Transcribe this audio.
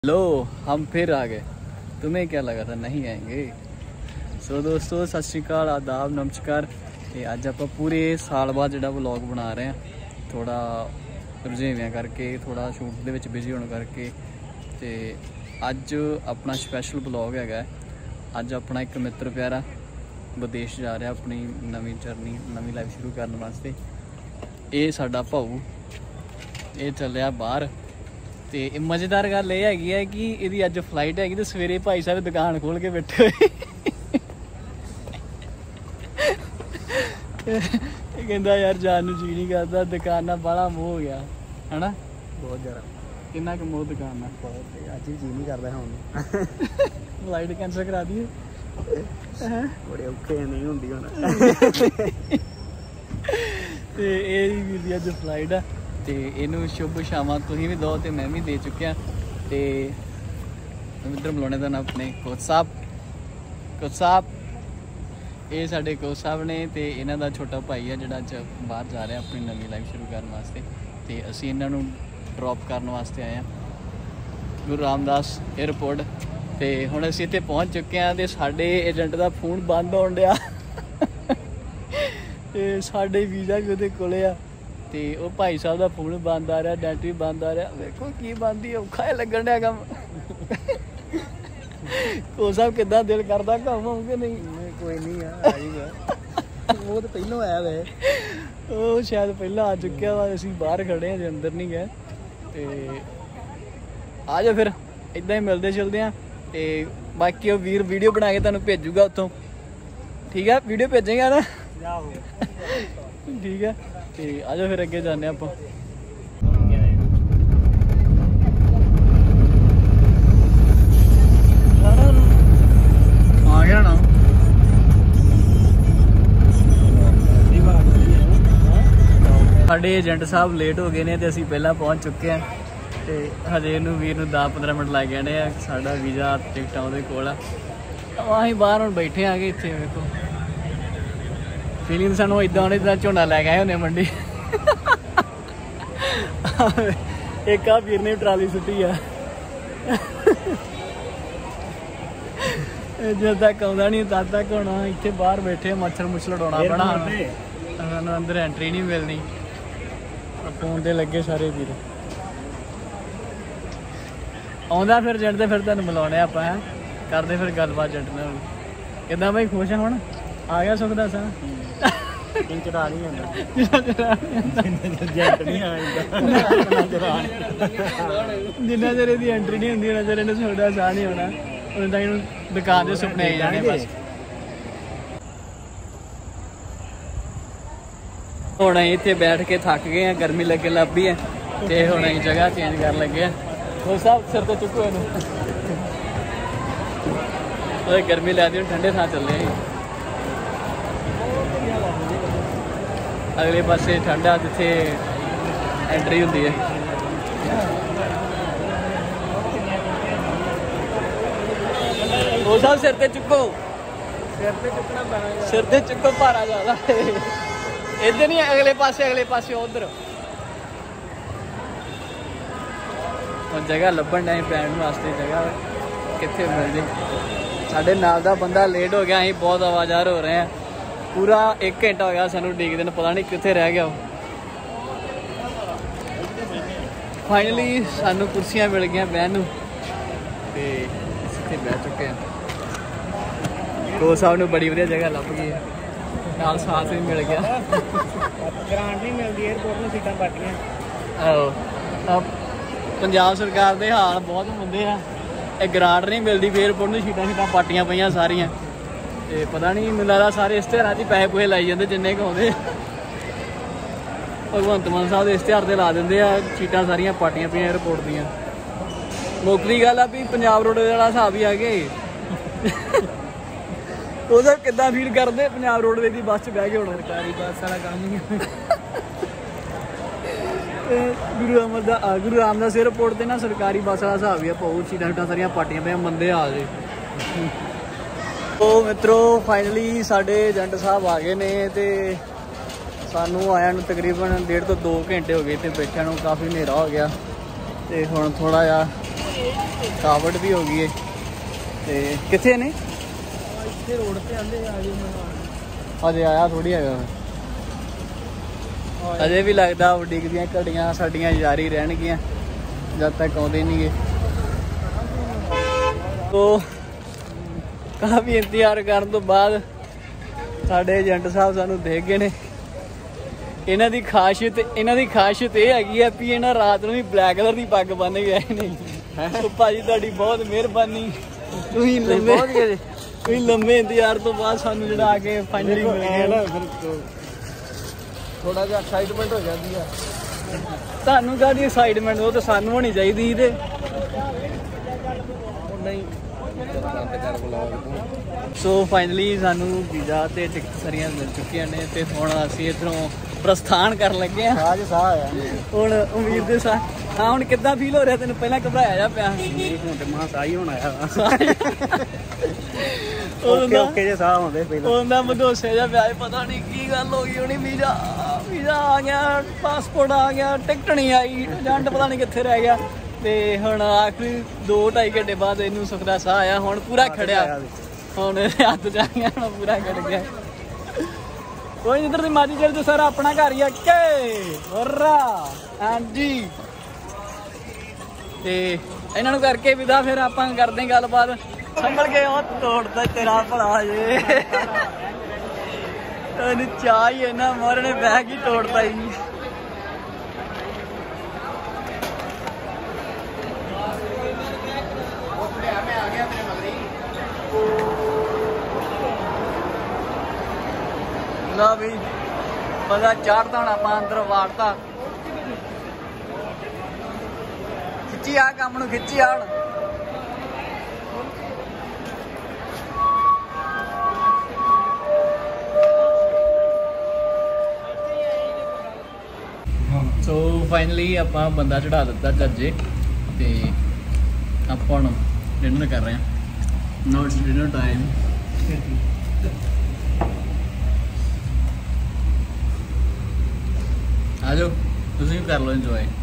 लो हम फिर आ गए, तुम्हें क्या लगा था नहीं आएंगे। सो दोस्तों सत श्री अकाल, आदाब, नमस्कार। ते अज आप पूरे साल बाद जो व्लॉग बना रहे हैं, थोड़ा रुझेवियां करके, थोड़ा शूट दे विच बिजी होने करके। ते अज अपना स्पैशल व्लॉग है। अज अपना एक मित्र प्यारा विदेश जा रहा अपनी नवी जर्नी, नवी लाइफ शुरू करने वास्ते। ये साडा भाऊ ये चलिया बाहर। तो मज़ेदार गल यह है कि यदि अज फ्लाइट हैगी तो सवेरे भाई साहब दुकान खोल के बैठे हुए। कहता यार जान नूं जी नहीं करता, दुकाना बड़ा मोह हो गया है ना, बहुत ज़्यादा। कितना क मोह दुकान अज जी नहीं करता हम। फ्लाइट कैंसल करा दिए, बड़े औखे नहीं होंदी हुण। ते ये अज फ्लाइट है तो इनू शुभ शामा तुसीं भी दो तो मैं भी दे चुकिया। तो इधर बुलाने का नाम अपने कोच साहब ये साडे कोच साहब ने। तो इन्हां दा छोटा भाई है जिहड़ा अज बाहर जा रहा अपनी नवी लाइफ शुरू करने वास्ते। तो असीं इन्हां नूं ड्रॉप करने वास्ते आए हैं गुरु रामदास एयरपोर्ट। तो हुण असीं इत्थे पहुँच चुके हैं तो साडे एजेंट का फोन बंद होण डिया। तो साडे वीज़ा भी उहदे कोले आ। तो वो भाई साहब का फोन बंद आ रहा, नेट भी बंद आ रहा। देखो की बंद ही औखा है लगन दिया कम। को साहब कितना दिल करता कम हो कि नहीं? कोई नहीं है वो तो पहलों आया वे, वो शायद पहला आ चुका वा। असीं बाहर खड़े हैं, अंदर नहीं गए। तो आ जाओ फिर इदा ही मिलते चलते हैं। तो बाकी वो वीर वीडियो बना के तुहानूं भेजूगा उत्थों, ठीक है? वीडियो भेजेगा ना? ठीक है। तो आ जाओ फिर अगे जाने आप। आ गया ना साडे एजेंट साहब लेट हो गए ने तो असीं पहला पहुँच चुके हैं। तो हजे इनू वीर नूं 10-15 मिनट लग गए ने। साडा वीज़ा टिकटां उहदे कोल आ। असीं बाहर हुण बैठे आ गए। इत्थे वेखो फीलिंग सानू इदा होने जिदा झोना लैके आए होने मंडी। एक आ वीर ने ट्राली सुट्टी है। जद तक आउंदा नहीं तद तक होना इत्थे बाहर बैठे मच्छर मुच्छर उड़ाना बड़ा। सानू अंदर एंट्री नहीं मिलनी। फोन ते लगे सारे वीर आउंदा फिर एजेंट ते फिर तुहानूं मिलाउने आपां है, करदे फिर गलबात एजेंट नाल। किदां भाई खुश है हुण? आ गया सुख दस चढ़ा नहीं जिन्ना चर इसकी एंट्री नहीं होंगी उन्ना चर इन्हें सुख दा साह नहीं होना। उन्हें तक दुकान के सुपने आई जाने बस। हुण असीं इत्थे बैठ के थक गए हैं, गर्मी लगे लग पई है। तो हुण असीं जगह चेंज कर लगे हैं। वो साहब सिर तो चुको इनू, गर्मी लगती ठंडे थां चले। अगले पासे ठंडा जिथे एंट्री होंदी है। वो साहब सिर ते चुको, सिर ते चुको भारा ज्यादा। इधर नहीं अगले पासे उधर जगह लभन डे पैन वास्ते। जगह कित्थे मिल जाए। साडे नाल दा बंदा लेट हो गया, असीं बहुत आवाजार हो रहे हैं। पूरा 1 घंटा हो गया सानू डिगदे ने, पता नहीं कित्थे रह गया। फाइनली सानू कुर्सियां मिल गई बहन नूं ते इत्थे बैठ चुके हैं। को साहब नूं बड़ी वधिया जगह लभ गई है, नाल साथ भी मिल गया। ग्रांट नहीं मिलती एयरपोर्ट में, सीटां पाटियां। आहो पंजाब सरकार दे हाल बहुत मंदे आ। ग्रांट नहीं मिलती एयरपोर्ट में, सीटां पाटियां पईयां सारियां। ते पता नहीं मैनूं लगदा सारे इश्तेहारां 'च पैसे पूसे लाई जांदे जिन्ने क आउंदे। भगवंत मान साहब दे इश्तेहार ते ला दिंदे आ, सीटां सारियां पाटियां पईयां एयरपोर्ट दियां। मुक्क दी गल आ भी पंजाब रोड वाला हिसाब ही आ गए। ਉਹ ਸਭ ਕਿੱਦਾਂ ਫੀਲ ਕਰਦੇ ਪੰਜਾਬ रोडवेज ਦੀ ਬੱਸ 'ਚ ਬਹਿ ਕੇ? ਹੁਣ ਸਰਕਾਰੀ ਬੱਸ ਵਾਲਾ ਕੰਮ ਹੀ। ਗੁਰੂ ਰਾਮਦਾਸ एयरपोर्ट ਤੇ ਨਾ ਸਰਕਾਰੀ ਬੱਸ ਵਾਲਾ ਹਿਸਾਬ ਹੀ ਆ। ਬਹੁਤ ਸੀਟਾਂ ਸਾਰੀਆਂ ਪਾਟੀਆਂ ਪਈਆਂ, ਮੰਦੇ ਹਾਲ ਜੇ। ਉਹ ਮਿੱਤਰੋ फाइनली ਸਾਡੇ ਏਜੰਟ ਸਾਹਿਬ ਆ ਗਏ ਨੇ। ਤੇ ਸਾਨੂੰ ਆਇਆ ਨੂੰ तकरीबन 1.5 ਤੋਂ 2 घंटे हो गए। ਤੇ ਬੈਠਿਆਂ ਨੂੰ ਕਾਫੀ ਹਨੇਰਾ ਹੋ ਗਿਆ। ਤੇ ਹੁਣ ਥੋੜਾ ਜਿਹਾ ਥਕਾਵਟ ਵੀ ਹੋ ਗਈ ਹੈ। ਤੇ ਕਿੱਥੇ ਨੇ? ਇੱਥੇ ਰੋਡ ਤੇ ਆਂਦੇ ਆ ਜੀ ਮੈਂ ਅਜੇ ਆਇਆ ਥੋੜੀ ਹੈਗਾ, ਅਜੇ ਵੀ ਲੱਗਦਾ ਉਡੀਕ ਦੀਆਂ ਘੜੀਆਂ ਸਾਡੀਆਂ ਜਾਰੀ ਰਹਿਣਗੀਆਂ ਜਦ ਤੱਕ ਆਉਂਦੇ ਨਹੀਂ ਗੇ। ਤੋ ਕਾਫੀ ਇੰਤਜ਼ਾਰ ਕਰਨ ਤੋਂ ਬਾਅਦ ਸਾਡੇ ਏਜੰਟ ਸਾਹਿਬ ਸਾਨੂੰ ਦੇਖ ਗਏ ਨੇ। ਇਹਨਾਂ ਦੀ ਖਾਸੀਅਤ ਇਹ ਹੈਗੀ ਆ ਵੀ ਇਹਨਾਂ ਰਾਤ ਨੂੰ ਵੀ ਬਲੈਕ ਕਲਰ ਦੀ ਪੱਗ ਬੰਨ ਕੇ ਆਏ ਨੇ। ਸੋ ਭਾਜੀ ਤੁਹਾਡੀ ਬਹੁਤ ਮਿਹਰਬਾਨੀ, ਤੁਸੀਂ ਲੰਬੇ ਇੰਤਜ਼ਾਰ ਤੋਂ ਬਾਅਦ ਸਾਨੂੰ ਜਿਹੜਾ ਆ ਕੇ ਫਾਈਨਲੀ ਮਿਲ ਗਿਆ ਨਾ, ਫਿਰ ਥੋੜਾ ਜਿਹਾ ਐਕਸਾਈਟਮੈਂਟ ਹੋ ਜਾਂਦੀ ਆ। ਤੁਹਾਨੂੰ ਕਾਹਦੀ ਐਕਸਾਈਟਮੈਂਟ, ਉਹ ਤਾਂ ਸਾਨੂੰ ਹੋਣੀ ਚਾਹੀਦੀ ਤੇ ਨਹੀਂ। ਸੋ ਫਾਈਨਲੀ ਸਾਨੂੰ ਵੀਜ਼ਾ ਤੇ ਟਿਕਟ ਸਾਰੀਆਂ ਮਿਲ ਚੁੱਕੀਆਂ ਨੇ ਤੇ ਹੁਣ ਅਸੀਂ ਇੱਧਰੋਂ ਪ੍ਰਸਥਾਨ ਕਰਨ ਲੱਗੇ ਆ। ਹੁਣ ਉਮੀਦ ਦੇ ਸਾਹ। ਹਾਂ ਹੁਣ ਕਿੱਦਾਂ ਫੀਲ ਹੋ ਰਿਹਾ ਤੈਨੂੰ? ਪਹਿਲਾਂ ਘਬਰਾਇਆ ਜਾ ਪਿਆ? ਹੁਣ ਤੇ ਮਾਂ ਸਾਹ ਹੀ ਹੋਣਾ ਆ। ਓਕੇ ਜੇ ਸਾਹ ਹੁੰਦੇ ਪਹਿਲਾਂ ਉਹਦਾ ਮਦੋਸੇ ਜਾ ਪਿਆ, ਪਤਾ ਨਹੀਂ ਕੀ ਗੱਲ ਹੋ ਗਈ ਹੋਣੀ। ਵੀਜ਼ਾ ਆ ਗਿਆ, ਪਾਸਪੋਰਟ ਆ ਗਿਆ, ਟਿਕਟ ਨਹੀਂ ਆਈ, ਏਜੰਟ ਪਤਾ ਨਹੀਂ ਕਿੱਥੇ ਰਹਿ ਗਿਆ। ਤੇ ਹੁਣ ਆਖਰੀ 2-2.5 ਘੰਟੇ ਬਾਅਦ ਇਹਨੂੰ ਸੁੱਖ ਦਾ ਸਾਹ ਆਇਆ। ਹੁਣ ਪੂਰਾ ਖੜਿਆ, ਹੁਣ ਹੱਥ ਜਾ ਗਿਆ, ਹੁਣ ਪੂਰਾ ਖੜ ਗਿਆ। ਕੋਈ ਇੱਧਰ ਦੀ ਮਾਜੀ ਚੜ ਤੇ ਸਾਰਾ ਆਪਣਾ ਘਰ ਹੀ ਆ ਕੇ ਹੋਰਾ। ਹਾਂਜੀ ਤੇ ਇਹਨਾਂ ਨੂੰ ਕਰਕੇ ਵਿਦਾ, ਫਿਰ ਆਪਾਂ ਕਰਦੇ ਗੱਲਬਾਤ। ਸੰਭਲ ਕੇ ਉਹ ਤੋੜਦਾ ਤੇਰਾ ਭਲਾ ਜੇ, ਉਹਨੂੰ ਚਾਹ ਹੀ ਇਹਨਾਂ ਮੋਰ ਨੇ ਬੈਗ ਹੀ ਤੋੜਦਾ ਹੀ। ਲਾ ਵੀ ਪਤਾ ਚਾੜਦਾ ਹੁਣ ਆਪਾਂ ਅੰਦਰ ਵਾੜਤਾ। ਖਿੱਚੀ ਆ ਕੰਮ ਨੂੰ, ਖਿੱਚੀ ਆ ਹੁਣ। ਸੋ ਫਾਈਨਲੀ ਆਪਾਂ ਬੰਦਾ ਚੜਾ ਦਿੱਤਾ ਜੱਜੇ ਤੇ ਆਪਾਂ ਹੁਣ ਡਿਨਰ ਕਰ ਰਹੇ ਹਾਂ। Now it's dinner time. ਆ ਜਾਓ ਤੁਸੀਂ ਵੀ ਕਰ ਲਓ ਇੰਜੋਏ।